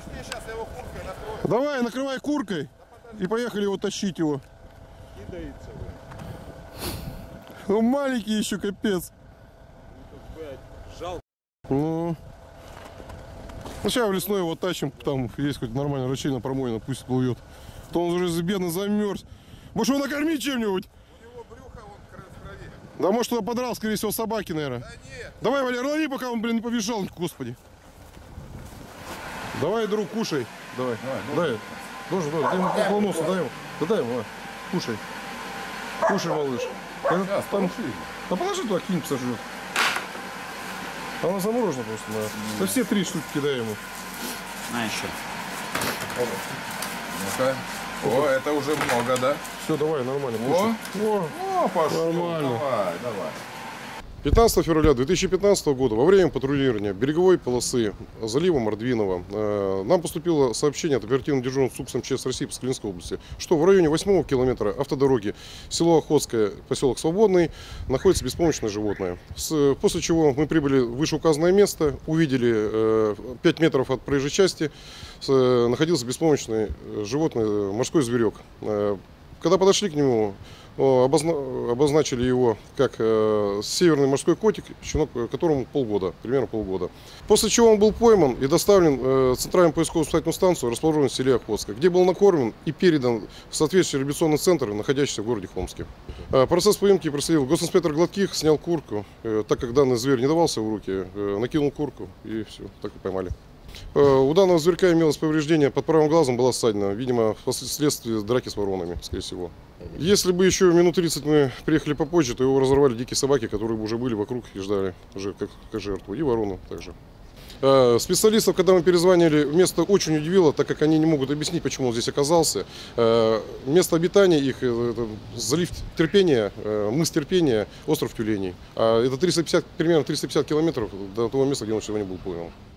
Подожди, сейчас я его курткой накрою. Давай, накрывай куркой и поехали его тащить его. Кидается Он маленький еще, капец. жалко. Ну, сейчас в лесной его тащим, там есть хоть нормально ручейно промоина, пусть плывет. То он уже бедный замерз. Может его накормить чем-нибудь? У него брюхо вон в крови. Да может кто подрал, скорее всего, собаки, наверное. Да нет. Давай, Валер, лови, пока он, блин, не побежал, господи. Давай, друг, кушай. Давай, дай. Должен, дай ему по носу, дай ему. Да дай ему, кушай. Кушай, малыш. Да положи туда, кинь, сожрет. Она заморожена просто, да. Да все 3 штуки кидай ему. На еще. Ну-ка. О, это уже много, да? Все, давай, нормально. О, пошел. Нормально. Давай. 15 февраля 2015 года во время патрулирования береговой полосы залива Мордвинова нам поступило сообщение от оперативного дежурного СУПС МЧС России по Сахалинской области, что в районе 8-го километра автодороги село Охотское, поселок Свободный, находится беспомощное животное. После чего мы прибыли в вышеуказанное место, увидели 5 метров от проезжей части находился беспомощное животное, морской зверек. Когда подошли к нему, обозначили его как северный морской котик, щенок которому примерно полгода. После чего он был пойман и доставлен в Центральную поисково-спасательную станцию, расположенную в селе Охотское, где был накормлен и передан в соответствующий реабилитационный центр, находящийся в городе Хомске. Процесс поимки проследил госинспектор Гладких, снял куртку, так как данный зверь не давался в руки, накинул куртку и все, так и поймали. У данного зверька имелось повреждение, под правым глазом была ссадина, видимо, вследствие драки с воронами, скорее всего. Если бы еще минут 30 мы приехали попозже, то его разорвали дикие собаки, которые бы уже были вокруг и ждали уже как жертву, и ворону также. Специалистов, когда мы перезвонили, место очень удивило, так как они не могут объяснить, почему он здесь оказался. Место обитания их, это залив Терпения, мыс Терпения, остров Тюленей. Это примерно 350 километров до того места, где он сегодня был пойман.